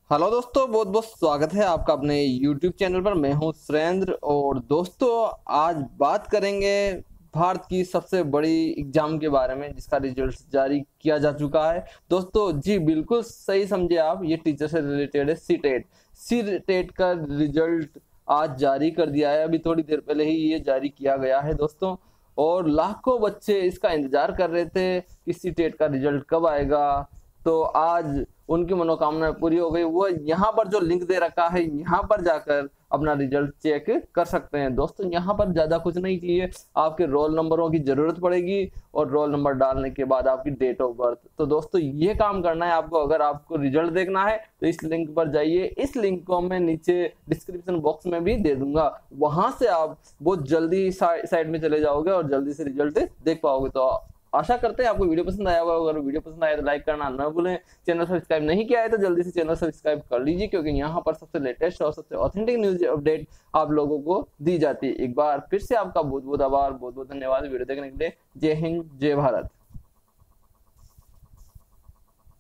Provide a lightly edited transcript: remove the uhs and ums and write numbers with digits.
Hello दोस्तों, बहुत बहुत स्वागत है आपका अपने YouTube चैनल पर। मैं हूं सुरेंद्र और दोस्तों आज बात करेंगे भारत की सबसे बड़ी एग्जाम के बारे में जिसका रिजल्ट जारी किया जा चुका है। दोस्तों जी बिल्कुल सही समझे आप, ये टीचर से रिलेटेड है। सी टेट का रिजल्ट आज जारी कर दिया है। अभी थोड़ी देर पहले ही ये जारी किया गया है दोस्तों। और लाखों बच्चे इसका इंतजार कर रहे थे कि सी टेट का रिजल्ट कब आएगा। तो आज उनकी मनोकामना पूरी हो गई। वो यहाँ पर जो लिंक दे रखा है, यहाँ पर जाकर अपना रिजल्ट चेक कर सकते हैं दोस्तों। यहाँ पर ज्यादा कुछ नहीं चाहिए, आपके रोल नंबरों की जरूरत पड़ेगी और रोल नंबर डालने के बाद आपकी डेट ऑफ बर्थ। तो दोस्तों ये काम करना है आपको। अगर आपको रिजल्ट देखना है तो इस लिंक पर जाइए। इस लिंक को मैं नीचे डिस्क्रिप्शन बॉक्स में भी दे दूंगा, वहां से आप बहुत जल्दी साइड में चले जाओगे और जल्दी से रिजल्ट देख पाओगे। तो आशा करते हैं आपको वीडियो पसंद आया होगा। अगर वीडियो पसंद आया तो लाइक करना ना भूलें। चैनल सब्सक्राइब नहीं किया है तो जल्दी से चैनल सब्सक्राइब कर लीजिए, क्योंकि यहाँ पर सबसे लेटेस्ट और सबसे ऑथेंटिक न्यूज अपडेट आप लोगों को दी जाती है। एक बार फिर से आपका बहुत बहुत आभार, बहुत बहुत धन्यवाद वीडियो देखने के लिए। जय हिंद, जय भारत।